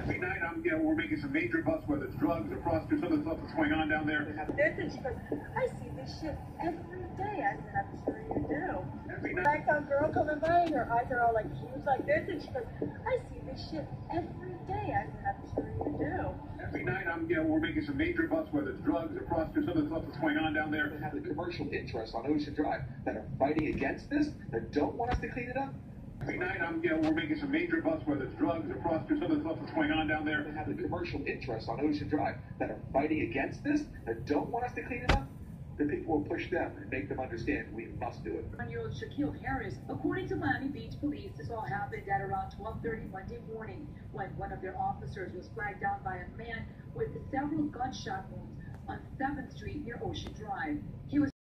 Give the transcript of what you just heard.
Every night we're making some major busts, whether it's drugs or prostitutes, some of the stuff that's going on down there. She goes, I see this shit every day. I said, I'm sure you do. Every night. Like a girl coming by and her eyes are all like huge like this, and she goes, I see this shit every day. I said, I'm sure you do. Every night we're making some major busts, whether it's drugs or prostitutes, some of the stuff that's going on down there. They have the commercial interests on Ocean Drive that are fighting against this, that don't want us to clean it up. Every night we're making some major busts, whether it's drugs or prostitutes, some of the stuff that's going on down there. They have the commercial interests on Ocean Drive that are fighting against this, that don't want us to clean it up. The people will push them and make them understand we must do it. 1-year-old Shaquille Harris, according to Miami Beach police, this all happened at around 12:30 Monday morning when one of their officers was flagged down by a man with several gunshot wounds on 7th Street near Ocean Drive. He was